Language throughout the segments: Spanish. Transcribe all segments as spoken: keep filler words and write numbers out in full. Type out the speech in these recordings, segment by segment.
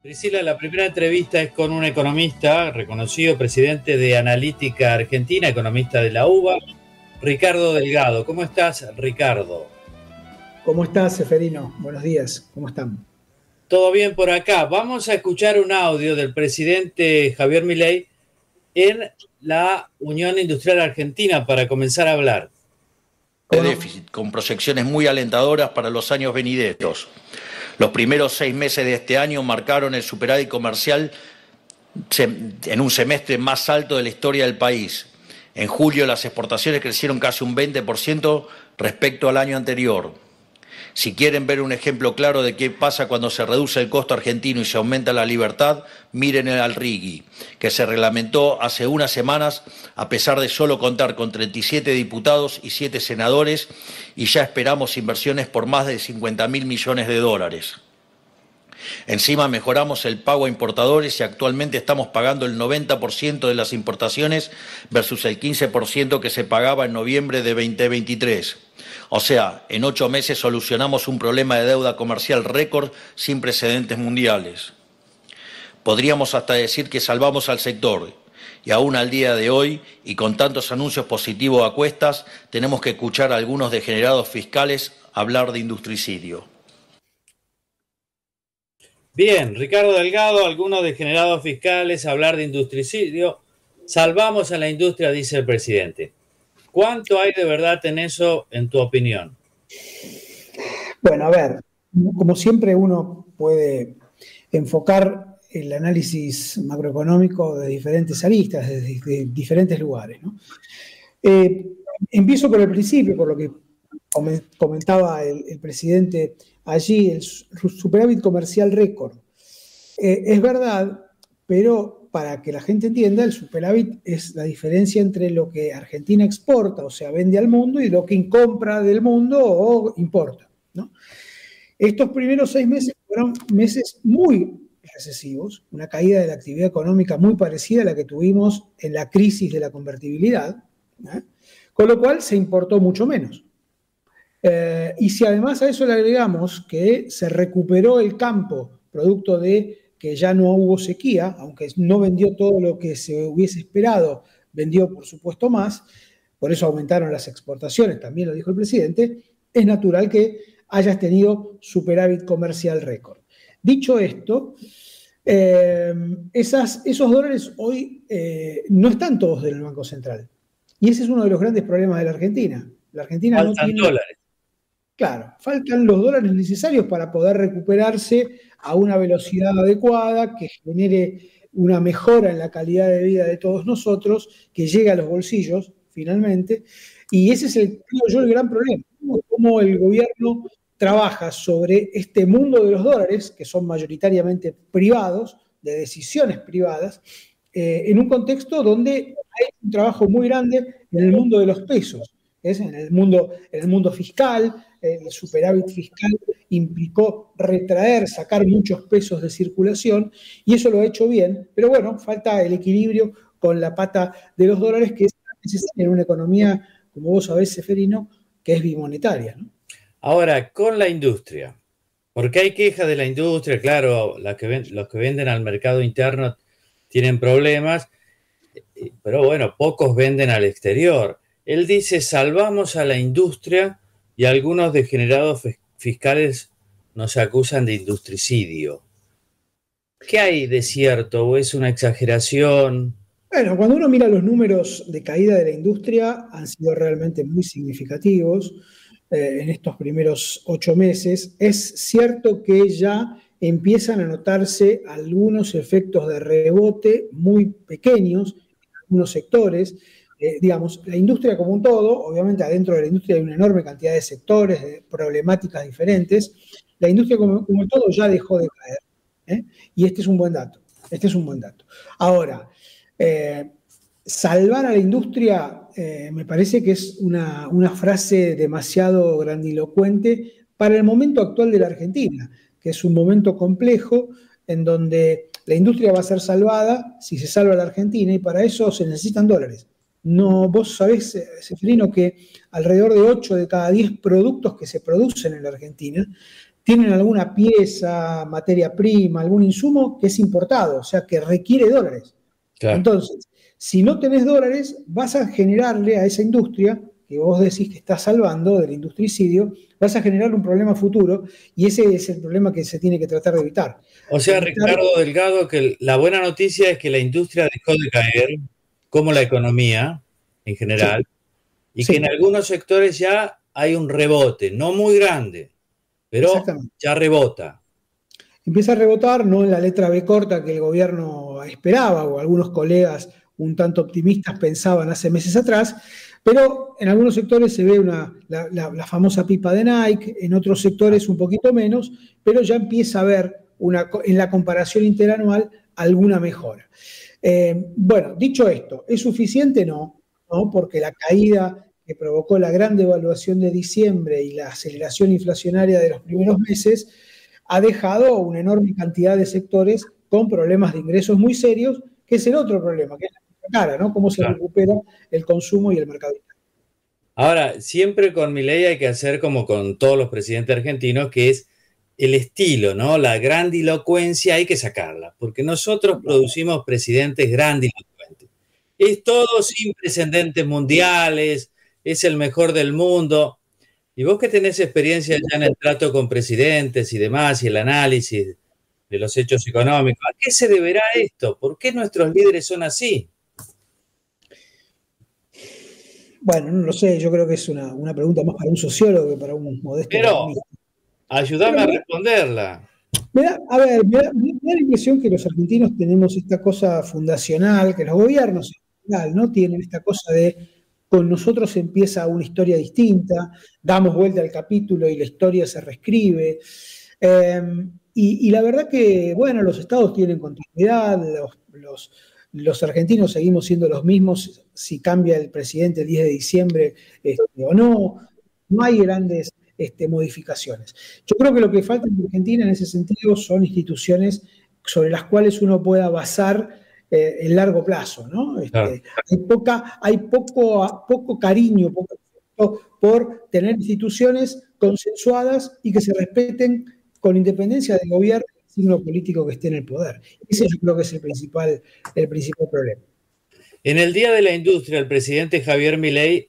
Priscila, la primera entrevista es con un economista reconocido, presidente de Analítica Argentina, economista de la U B A, Ricardo Delgado. ¿Cómo estás, Ricardo? ¿Cómo estás, Seferino? Buenos días, ¿cómo están? Todo bien por acá. Vamos a escuchar un audio del presidente Javier Milei en la Unión Industrial Argentina para comenzar a hablar. De déficit, con proyecciones muy alentadoras para los años venideros. Los primeros seis meses de este año marcaron el superávit comercial en un semestre más alto de la historia del país. En julio las exportaciones crecieron casi un veinte por ciento respecto al año anterior. Si quieren ver un ejemplo claro de qué pasa cuando se reduce el costo argentino y se aumenta la libertad, miren el Alrigui, que se reglamentó hace unas semanas a pesar de solo contar con treinta y siete diputados y siete senadores, y ya esperamos inversiones por más de cincuenta mil millones de dólares. Encima mejoramos el pago a importadores y actualmente estamos pagando el noventa por ciento de las importaciones versus el quince por ciento que se pagaba en noviembre de veinte veintitrés. O sea, en ocho meses solucionamos un problema de deuda comercial récord sin precedentes mundiales. Podríamos hasta decir que salvamos al sector, y aún al día de hoy, y con tantos anuncios positivos a cuestas, tenemos que escuchar a algunos degenerados fiscales hablar de industricidio. Bien, Ricardo Delgado, algunos degenerados fiscales hablar de industricidio. Salvamos a la industria, dice el presidente. ¿Cuánto hay de verdad en eso, en tu opinión? Bueno, a ver, como siempre uno puede enfocar el análisis macroeconómico de diferentes aristas, desde de diferentes lugares, ¿no? Eh, empiezo por el principio, por lo que comentaba el, el presidente allí, el superávit comercial récord. Eh, es verdad, pero para que la gente entienda, el superávit es la diferencia entre lo que Argentina exporta, o sea, vende al mundo, y lo que compra del mundo o importa, ¿no? Estos primeros seis meses fueron meses muy recesivos, una caída de la actividad económica muy parecida a la que tuvimos en la crisis de la convertibilidad, ¿eh? Con lo cual se importó mucho menos. Eh, y si además a eso le agregamos que se recuperó el campo, producto de que ya no hubo sequía, aunque no vendió todo lo que se hubiese esperado, vendió por supuesto más, por eso aumentaron las exportaciones, también lo dijo el presidente, es natural que hayas tenido superávit comercial récord. Dicho esto, eh, esas, esos dólares hoy eh, no están todos del Banco Central. Y ese es uno de los grandes problemas de la Argentina. La Argentina faltan no tiene dólares. Claro, faltan los dólares necesarios para poder recuperarse a una velocidad adecuada, que genere una mejora en la calidad de vida de todos nosotros, que llegue a los bolsillos, finalmente. Y ese es, el, creo yo, el gran problema. Cómo el gobierno trabaja sobre este mundo de los dólares, que son mayoritariamente privados, de decisiones privadas, eh, en un contexto donde hay un trabajo muy grande en el mundo de los pesos. ¿Es? En el mundo, en el mundo fiscal, el superávit fiscal implicó retraer, sacar muchos pesos de circulación, y eso lo ha hecho bien, pero bueno, falta el equilibrio con la pata de los dólares, que es necesario en una economía, como vos sabés, Seferino, que es bimonetaria, ¿no? Ahora, con la industria, porque hay quejas de la industria, claro, la que ven, los que venden al mercado interno tienen problemas, pero bueno, pocos venden al exterior. Él dice, salvamos a la industria y algunos degenerados fiscales nos acusan de industricidio. ¿Qué hay de cierto o es una exageración? Bueno, cuando uno mira los números de caída de la industria, han sido realmente muy significativos eh, en estos primeros ocho meses. Es cierto que ya empiezan a notarse algunos efectos de rebote muy pequeños en algunos sectores. Eh, digamos, la industria como un todo, obviamente adentro de la industria hay una enorme cantidad de sectores, de problemáticas diferentes. La industria como, como un todo ya dejó de caer, ¿eh? Y este es un buen dato, este es un buen dato. Ahora, eh, salvar a la industria eh, me parece que es una, una frase demasiado grandilocuente para el momento actual de la Argentina, que es un momento complejo en donde la industria va a ser salvada si se salva la Argentina, y para eso se necesitan dólares. No, vos sabés, Seferino, que alrededor de ocho de cada diez productos que se producen en la Argentina tienen alguna pieza, materia prima, algún insumo que es importado, o sea, que requiere dólares. Claro. Entonces, si no tenés dólares, vas a generarle a esa industria, que vos decís que estás salvando del industricidio, vas a generar un problema futuro, y ese es el problema que se tiene que tratar de evitar. O sea, evitar... Ricardo Delgado, que la buena noticia es que la industria dejó de caer, como la economía en general, sí. y sí. que en algunos sectores ya hay un rebote, no muy grande, pero ya rebota. Empieza a rebotar, no en la letra B corta que el gobierno esperaba, o algunos colegas un tanto optimistas pensaban hace meses atrás, pero en algunos sectores se ve una, la, la, la famosa pipa de Nike, en otros sectores un poquito menos, pero ya empieza a haber una, en la comparación interanual alguna mejora. Eh, bueno, dicho esto, ¿es suficiente? No, no, porque la caída que provocó la gran devaluación de diciembre y la aceleración inflacionaria de los primeros meses ha dejado una enorme cantidad de sectores con problemas de ingresos muy serios, que es el otro problema, que es la cara, ¿no? Cómo se claro. recupera el consumo y el mercado interno. Ahora, siempre con Milei hay que hacer como con todos los presidentes argentinos, que es el estilo, ¿no? La grandilocuencia hay que sacarla, porque nosotros producimos presidentes grandilocuentes. Es todo sin precedentes mundiales, es el mejor del mundo. Y vos que tenés experiencia ya en el trato con presidentes y demás, y el análisis de los hechos económicos, ¿a qué se deberá esto? ¿Por qué nuestros líderes son así? Bueno, no lo sé, yo creo que es una, una pregunta más para un sociólogo que para un modesto Pero, economista. ayúdame a responderla. Me da, a ver, me da, me da la impresión que los argentinos tenemos esta cosa fundacional, que los gobiernos en general, ¿no? Tienen esta cosa de con nosotros empieza una historia distinta, damos vuelta al capítulo y la historia se reescribe. Eh, y, y la verdad que, bueno, los estados tienen continuidad, los, los, los argentinos seguimos siendo los mismos si cambia el presidente el diez de diciembre este, o no, no hay grandes este, modificaciones. Yo creo que lo que falta en Argentina en ese sentido son instituciones sobre las cuales uno pueda basar Eh, en largo plazo, ¿no? Este, claro. Hay, poca, hay poco, poco cariño poco, por tener instituciones consensuadas y que se respeten con independencia del gobierno y del signo político que esté en el poder. Ese yo creo que es el principal, el principal problema. En el Día de la Industria, el presidente Javier Milei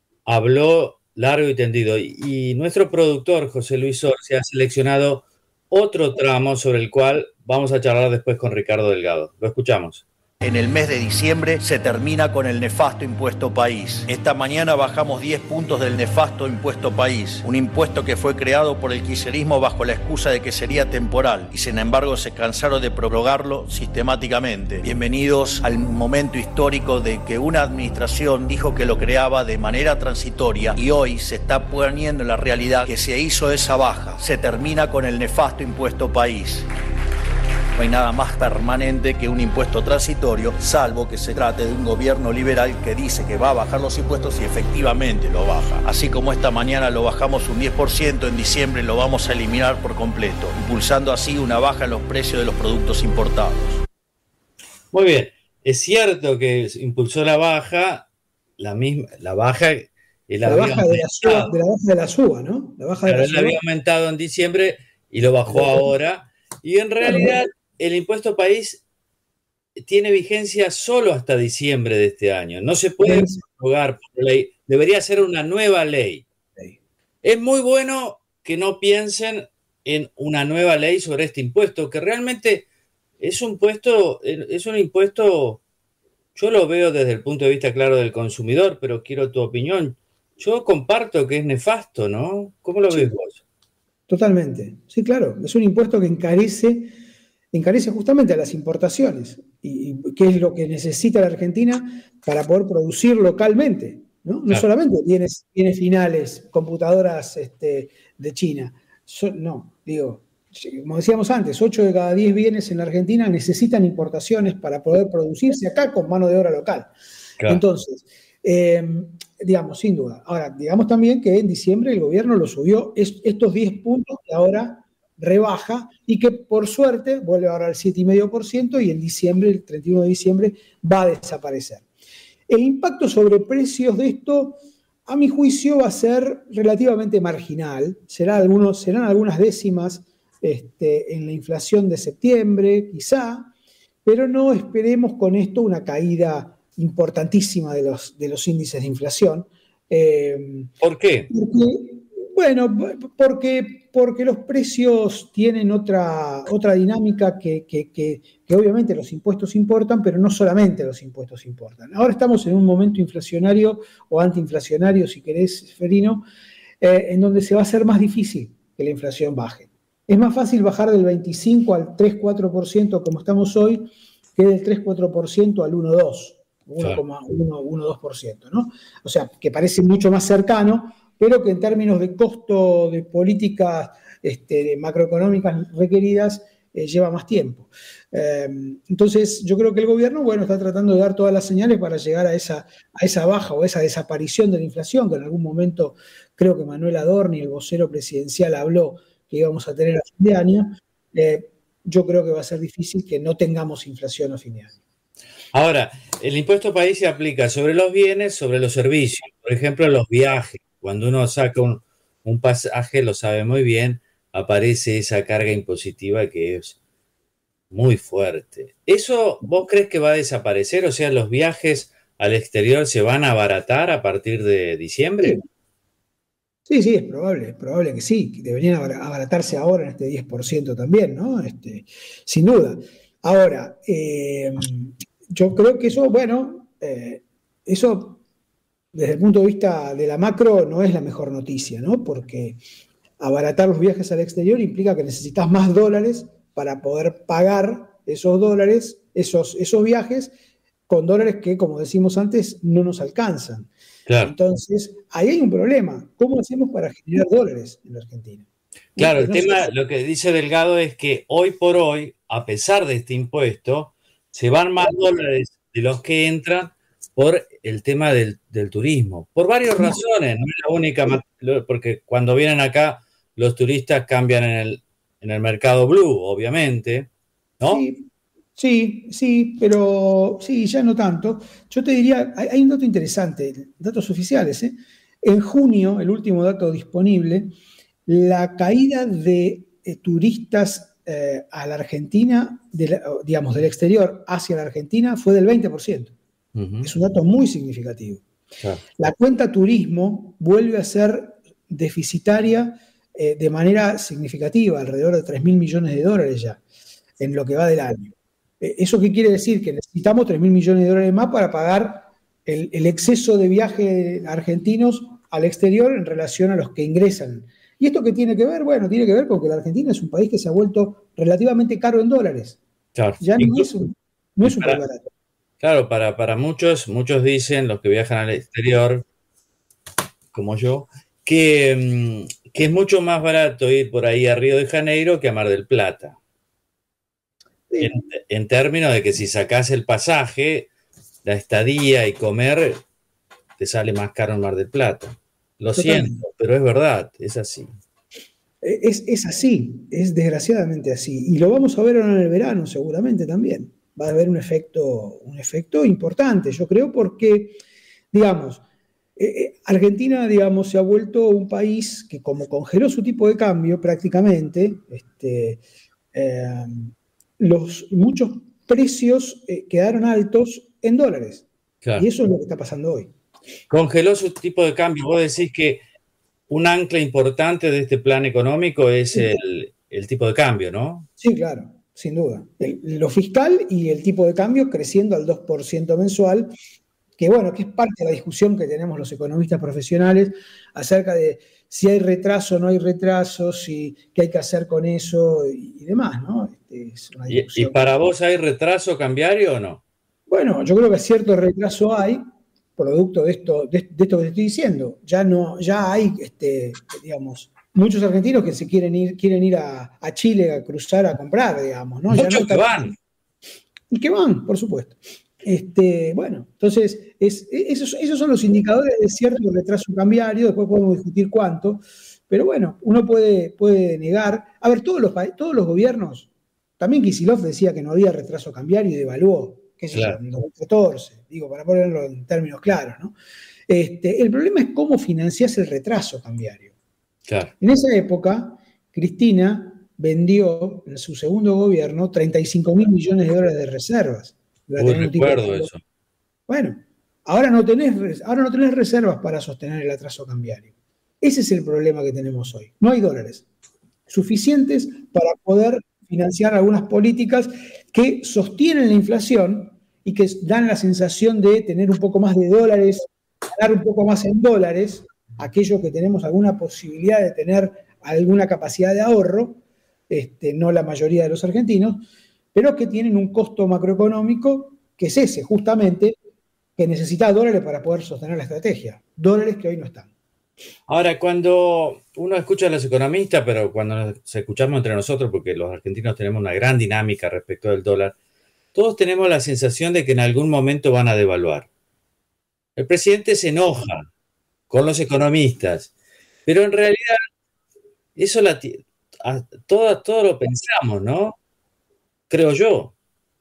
habló largo y tendido, y, y nuestro productor, José Luis Orsi, ha seleccionado otro tramo sobre el cual vamos a charlar después con Ricardo Delgado. Lo escuchamos. En el mes de diciembre se termina con el nefasto impuesto país. Esta mañana bajamos diez puntos del nefasto impuesto país, un impuesto que fue creado por el kirchnerismo bajo la excusa de que sería temporal y sin embargo se cansaron de prorrogarlo sistemáticamente. Bienvenidos al momento histórico de que una administración dijo que lo creaba de manera transitoria y hoy se está poniendo en la realidad que se hizo esa baja. Se termina con el nefasto impuesto país. No hay nada más permanente que un impuesto transitorio, salvo que se trate de un gobierno liberal que dice que va a bajar los impuestos y efectivamente lo baja. Así como esta mañana lo bajamos un diez por ciento, en diciembre lo vamos a eliminar por completo, impulsando así una baja en los precios de los productos importados. Muy bien, es cierto que impulsó la baja, la misma, la baja... La baja de la, suba, de la baja de la suba, ¿no? La baja de Pero la él suba. había aumentado en diciembre y lo bajó ahora. Y en realidad el impuesto país tiene vigencia solo hasta diciembre de este año. No se puede prorrogar por ley. Debería ser una nueva ley. Es muy bueno que no piensen en una nueva ley sobre este impuesto, que realmente es un impuesto, es un impuesto, yo lo veo desde el punto de vista claro del consumidor, pero quiero tu opinión. Yo comparto que es nefasto, ¿no? ¿Cómo lo sí, ves vos? Totalmente. Sí, claro. Es un impuesto que encarece, encarece justamente a las importaciones. Y, y qué es lo que necesita la Argentina para poder producir localmente, ¿no? No claro. solamente bienes, bienes finales, computadoras este, de China. So, no, digo, como decíamos antes, ocho de cada diez bienes en la Argentina necesitan importaciones para poder producirse acá con mano de obra local. Claro. Entonces, eh, digamos, sin duda. Ahora, digamos también que en diciembre el gobierno lo subió es, estos diez puntos que ahora rebaja y que por suerte vuelve ahora al siete coma cinco por ciento y en diciembre, el treinta y uno de diciembre, va a desaparecer. El impacto sobre precios de esto a mi juicio va a ser relativamente marginal, será algunos, serán algunas décimas este, en la inflación de septiembre, quizá, pero no esperemos con esto una caída importantísima de los, de los índices de inflación. Eh, ¿Por qué? Porque, bueno, porque, porque los precios tienen otra, otra dinámica que, que, que, que obviamente los impuestos importan, pero no solamente los impuestos importan. Ahora estamos en un momento inflacionario o antiinflacionario, si querés, Ferino, eh, en donde se va a hacer más difícil que la inflación baje. Es más fácil bajar del veinticinco al tres coma cuatro por ciento como estamos hoy que del tres coma cuatro por ciento al uno coma dos por ciento, uno coma uno dos por ciento, ¿no? O sea, que parece mucho más cercano, pero que en términos de costo de políticas este, macroeconómicas requeridas eh, lleva más tiempo. Eh, entonces, yo creo que el gobierno, bueno, está tratando de dar todas las señales para llegar a esa, a esa baja o esa desaparición de la inflación, que en algún momento creo que Manuel Adorni, el vocero presidencial, habló que íbamos a tener a fin de año. Eh, yo creo que va a ser difícil que no tengamos inflación a fin de año. Ahora, el impuesto país se aplica sobre los bienes, sobre los servicios, por ejemplo, los viajes. Cuando uno saca un, un pasaje, lo sabe muy bien, aparece esa carga impositiva que es muy fuerte. ¿Eso vos crees que va a desaparecer? O sea, ¿los viajes al exterior se van a abaratar a partir de diciembre? Sí, sí, es probable, es probable que sí, que deberían abaratarse ahora en este diez por ciento también, ¿no? Este, sin duda. Ahora, eh, yo creo que eso, bueno, eh, eso desde el punto de vista de la macro no es la mejor noticia, ¿no? Porque abaratar los viajes al exterior implica que necesitas más dólares para poder pagar esos dólares, esos, esos viajes, con dólares que, como decimos antes, no nos alcanzan. Claro. Entonces, ahí hay un problema. ¿Cómo hacemos para generar dólares en la Argentina? Claro, el tema, lo que dice Delgado es que hoy por hoy, a pesar de este impuesto, se van más dólares de los que entran por el tema del, del turismo. Por varias razones, no es la única, porque cuando vienen acá, los turistas cambian en el, en el mercado blue, obviamente, ¿no? Sí. Sí, sí, pero sí, ya no tanto. Yo te diría, hay, hay un dato interesante, datos oficiales, ¿eh? En junio, el último dato disponible, la caída de eh, turistas eh, a la Argentina, de la, digamos, del exterior hacia la Argentina, fue del veinte por ciento. Uh-huh. Es un dato muy significativo. Claro. La cuenta turismo vuelve a ser deficitaria eh, de manera significativa, alrededor de tres mil millones de dólares ya, en lo que va del año. ¿Eso qué quiere decir? Que necesitamos tres mil millones de dólares más para pagar el, el exceso de viajes argentinos al exterior en relación a los que ingresan. ¿Y esto qué tiene que ver? Bueno, tiene que ver con que la Argentina es un país que se ha vuelto relativamente caro en dólares. Claro. Ya no es un, no es un país barato. Claro, para, para muchos, muchos dicen, los que viajan al exterior, como yo, que, que es mucho más barato ir por ahí a Río de Janeiro que a Mar del Plata. Sí. En, en términos de que si sacás el pasaje, la estadía y comer, te sale más caro en Mar del Plata. Lo Totalmente. Siento, pero es verdad, es así. Es, es así, es desgraciadamente así. Y lo vamos a ver ahora en el verano, seguramente también. Va a haber un efecto, un efecto importante, yo creo, porque, digamos, eh, Argentina, digamos, se ha vuelto un país que, como congeló su tipo de cambio prácticamente, este, eh, los, muchos precios eh, quedaron altos en dólares. Claro. Y eso es lo que está pasando hoy. Congeló su tipo de cambio. Vos decís que un ancla importante de este plan económico es sí. el, el tipo de cambio, ¿no? Sí, claro, sin duda. El, lo fiscal y el tipo de cambio creciendo al dos por ciento mensual, que bueno, que es parte de la discusión que tenemos los economistas profesionales acerca de si hay retraso o no hay retraso, si, qué hay que hacer con eso y, y demás, ¿no? Este, es una ¿Y, ¿Y para que... vos hay retraso cambiario o no? Bueno, yo creo que cierto retraso hay, producto de esto, de, de esto que te estoy diciendo. Ya no, ya hay, este, digamos, muchos argentinos que se quieren ir, quieren ir a, a Chile a cruzar a comprar, digamos, ¿no? Muchos ya no que van. Y que van, por supuesto. Este, bueno, entonces, es, esos, esos son los indicadores de cierto retraso cambiario, después podemos discutir cuánto, pero bueno, uno puede, puede negar. A ver, todos los, todos los gobiernos, también Kicillof decía que no había retraso cambiario y devaluó, qué sé yo, en dos mil catorce, digo, para ponerlo en términos claros, ¿no? Este, el problema es cómo financiás el retraso cambiario. Claro. En esa época, Cristina vendió en su segundo gobierno treinta y cinco mil millones de dólares de reservas. Uy, recuerdo eso. Bueno, ahora no, tenés, ahora no tenés reservas para sostener el atraso cambiario. Ese es el problema que tenemos hoy. No hay dólares suficientes para poder financiar algunas políticas que sostienen la inflación y que dan la sensación de tener un poco más de dólares, ganar un poco más en dólares, aquellos que tenemos alguna posibilidad de tener alguna capacidad de ahorro, este, no la mayoría de los argentinos, pero que tienen un costo macroeconómico que es ese, justamente, que necesita dólares para poder sostener la estrategia. Dólares que hoy no están. Ahora, cuando uno escucha a los economistas, pero cuando nos escuchamos entre nosotros, porque los argentinos tenemos una gran dinámica respecto del dólar, todos tenemos la sensación de que en algún momento van a devaluar. El presidente se enoja con los economistas, pero en realidad eso la, todo, todo lo pensamos, ¿no? Creo yo.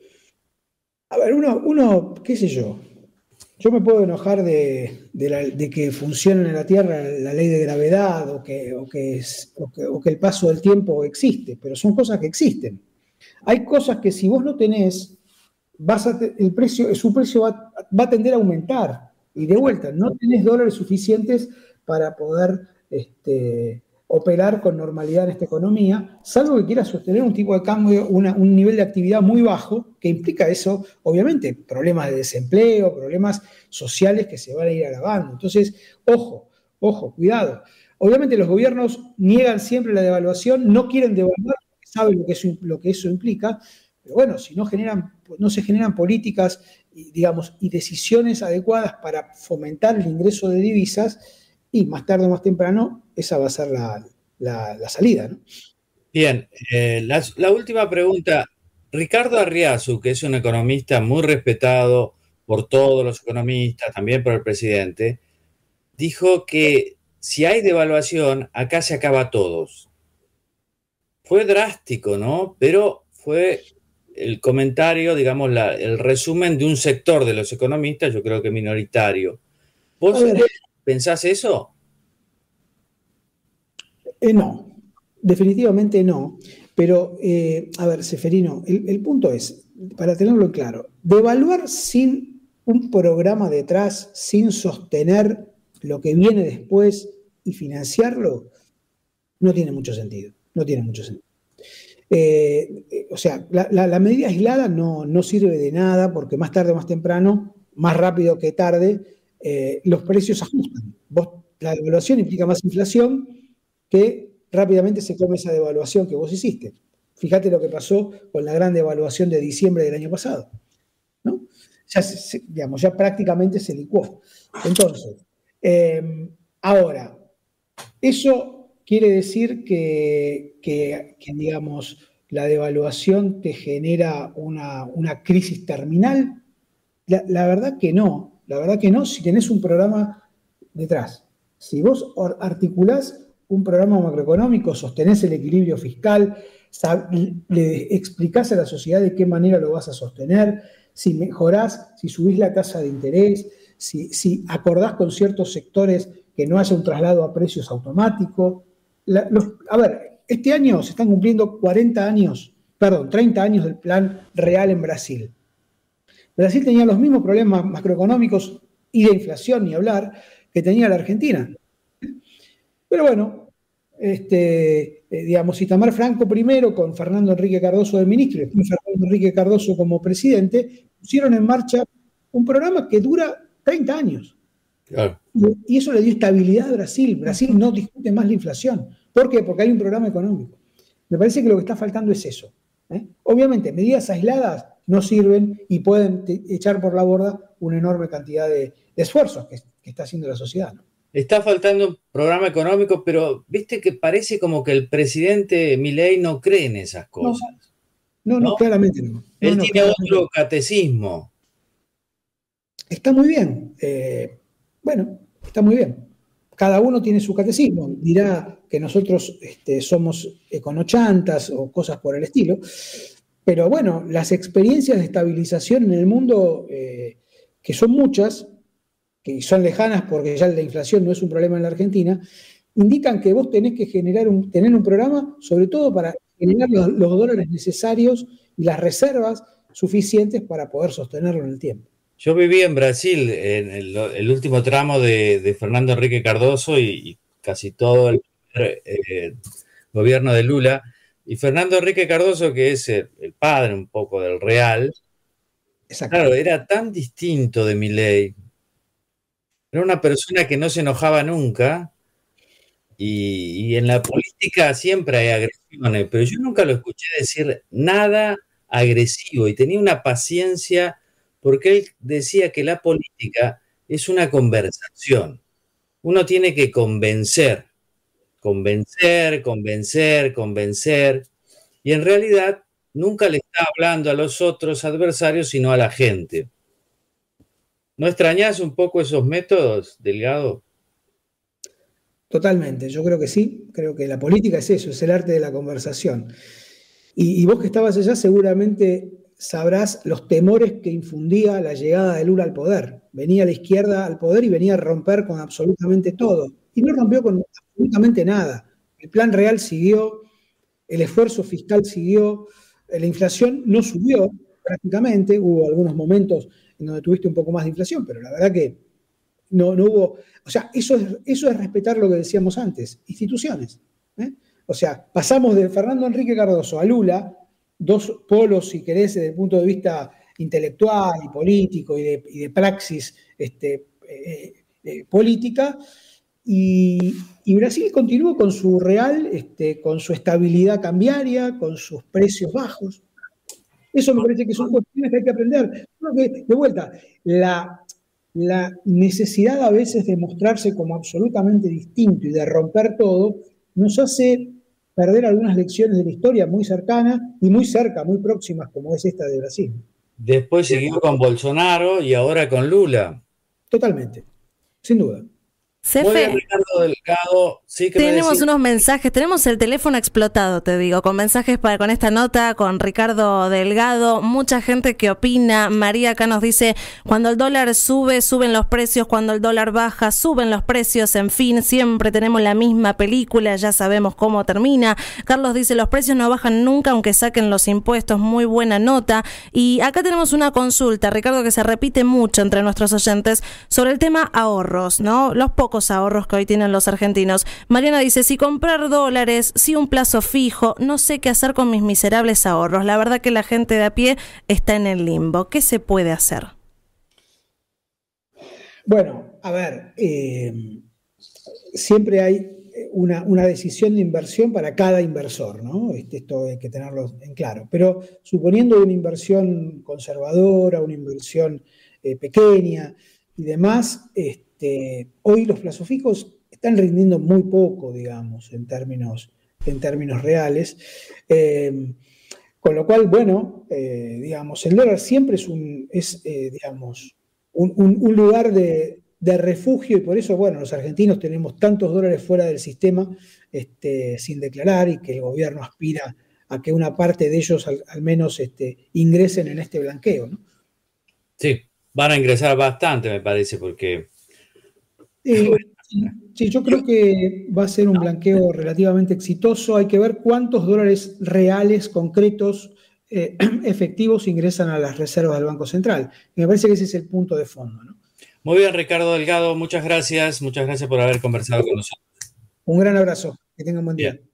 A ver, uno, uno qué sé yo, yo me puedo enojar de, de, la, de que funcione en la Tierra la ley de gravedad o que, o, que es, o, que, o que el paso del tiempo existe, pero son cosas que existen. Hay cosas que si vos no tenés, vas a te, el precio, su precio va, va a tender a aumentar. Y de vuelta, no tenés dólares suficientes para poder este, operar con normalidad en esta economía, salvo que quieras sostener un tipo de cambio, una, un nivel de actividad muy bajo, que implica eso, obviamente, problemas de desempleo, problemas sociales que se van a ir agravando. Entonces, ojo, ojo, cuidado. Obviamente los gobiernos niegan siempre la devaluación, no quieren devaluar porque saben lo que eso, lo que eso implica, pero bueno, si no, generan, no se generan políticas, digamos, y decisiones adecuadas para fomentar el ingreso de divisas, y más tarde o más temprano, esa va a ser la, la, la salida, ¿no? Bien, eh, la, la última pregunta. Ricardo Arriazu, que es un economista muy respetado por todos los economistas, también por el presidente, dijo que si hay devaluación, acá se acaba a todos. Fue drástico, ¿no? Pero fue el comentario, digamos, la, el resumen de un sector de los economistas, yo creo que minoritario. ¿Vos pensás eso? Eh, no, definitivamente no. Pero, eh, a ver, Seferino, el, el punto es, para tenerlo en claro, devaluar sin un programa detrás, sin sostener lo que viene después y financiarlo, no tiene mucho sentido. No tiene mucho sentido. Eh, eh, o sea, la, la, la medida aislada no, no sirve de nada porque más tarde o más temprano, más rápido que tarde, eh, los precios ajustan. Vos, la devaluación implica más inflación que rápidamente se come esa devaluación que vos hiciste. Fíjate lo que pasó con la gran devaluación de diciembre del año pasado, ¿no? Ya, se, digamos, ya prácticamente se licuó. Entonces, eh, ahora, eso quiere decir que, que, que, digamos, la devaluación te genera una, una crisis terminal. La, la verdad que no, la verdad que no, si tenés un programa detrás. Si vos articulás un programa macroeconómico, sostenés el equilibrio fiscal, le explicás a la sociedad de qué manera lo vas a sostener, si mejorás, si subís la tasa de interés, si, si acordás con ciertos sectores que no haya un traslado a precios automático. La, los, a ver, este año se están cumpliendo cuarenta años, perdón, treinta años del plan real en Brasil. Brasil tenía los mismos problemas macroeconómicos y de inflación, ni hablar, que tenía la Argentina. Pero bueno, este, eh, digamos, Itamar Franco primero, con Fernando Enrique Cardoso de ministro y después Fernando Enrique Cardoso como presidente, pusieron en marcha un programa que dura treinta años. Claro. Y eso le dio estabilidad a Brasil. Brasil no discute más la inflación. ¿Por qué? Porque hay un programa económico. Me parece que lo que está faltando es eso. ¿eh? Obviamente, medidas aisladas no sirven y pueden echar por la borda una enorme cantidad de, de esfuerzos que, que está haciendo la sociedad, ¿no? Está faltando un programa económico, pero viste que parece como que el presidente Milei no cree en esas cosas. No, no, no, no claramente no. no Él no, tiene otro catecismo. Está muy bien. Eh, bueno, está muy bien. Cada uno tiene su catecismo. Dirá que nosotros este, somos econochantas o cosas por el estilo. Pero bueno, las experiencias de estabilización en el mundo, eh, que son muchas, que son lejanas porque ya la inflación no es un problema en la Argentina, indican que vos tenés que generar un, tener un programa, sobre todo para generar los, los dólares necesarios y las reservas suficientes para poder sostenerlo en el tiempo. Yo viví en Brasil en el, el último tramo de, de Fernando Henrique Cardoso y, y casi todo el eh, gobierno de Lula. Y Fernando Henrique Cardoso, que es el, el padre un poco del Real, claro, era tan distinto de Milei. Era una persona que no se enojaba nunca. Y, y en la política siempre hay agresiones, pero yo nunca lo escuché decir nada agresivo y tenía una paciencia porque él decía que la política es una conversación. Uno tiene que convencer, convencer, convencer, convencer, y en realidad nunca le está hablando a los otros adversarios, sino a la gente. ¿No extrañás un poco esos métodos, Delgado? Totalmente, yo creo que sí, creo que la política es eso, es el arte de la conversación. Y, y vos que estabas allá seguramente sabrás los temores que infundía la llegada de Lula al poder. Venía a la izquierda al poder y venía a romper con absolutamente todo. Y no rompió con absolutamente nada. El plan real siguió, el esfuerzo fiscal siguió, la inflación no subió prácticamente, hubo algunos momentos en donde tuviste un poco más de inflación, pero la verdad que no, no hubo... O sea, eso es, eso es respetar lo que decíamos antes, instituciones. ¿eh? O sea, pasamos de Fernando Henrique Cardoso a Lula, dos polos, si querés, desde el punto de vista intelectual y político y de, y de praxis este, eh, eh, política, y, y Brasil continuó con su real, este, con su estabilidad cambiaria, con sus precios bajos. Eso me parece que son cuestiones que hay que aprender. Que, de vuelta, la... la necesidad a veces de mostrarse como absolutamente distinto y de romper todo, nos hace perder algunas lecciones de la historia muy cercanas y muy cerca, muy próximas, como es esta de Brasil. Después siguió con Bolsonaro y ahora con Lula. Totalmente, sin duda. Muy bien, Ricardo Delgado. Sí, que tenemos me unos mensajes, tenemos el teléfono explotado, te digo, con mensajes para con esta nota, con Ricardo Delgado, mucha gente que opina. María acá nos dice, cuando el dólar sube, suben los precios, cuando el dólar baja, suben los precios, en fin, siempre tenemos la misma película, ya sabemos cómo termina. Carlos dice, los precios no bajan nunca aunque saquen los impuestos, muy buena nota. Y acá tenemos una consulta, Ricardo, que se repite mucho entre nuestros oyentes, sobre el tema ahorros, ¿no? Los pocos ahorros que hoy tienen los argentinos. Mariana dice, si comprar dólares, si un plazo fijo, no sé qué hacer con mis miserables ahorros. La verdad que la gente de a pie está en el limbo. ¿Qué se puede hacer? Bueno, a ver, eh, siempre hay una, una decisión de inversión para cada inversor, ¿no? Este, esto hay que tenerlo en claro. Pero suponiendo una inversión conservadora, una inversión eh, pequeña y demás, este, Este, hoy los plazos fijos están rindiendo muy poco, digamos, en términos, en términos reales. Eh, con lo cual, bueno, eh, digamos, el dólar siempre es, un, es eh, digamos, un, un, un lugar de, de refugio y por eso, bueno, los argentinos tenemos tantos dólares fuera del sistema este, sin declarar y que el gobierno aspira a que una parte de ellos al, al menos este, ingresen en este blanqueo, ¿no? Sí, van a ingresar bastante, me parece, porque... Eh, sí, yo creo que va a ser un blanqueo relativamente exitoso. Hay que ver cuántos dólares reales, concretos, eh, efectivos ingresan a las reservas del Banco Central. Y me parece que ese es el punto de fondo, ¿no? Muy bien, Ricardo Delgado, muchas gracias. Muchas gracias por haber conversado con nosotros. Un gran abrazo. Que tengan buen día. Bien.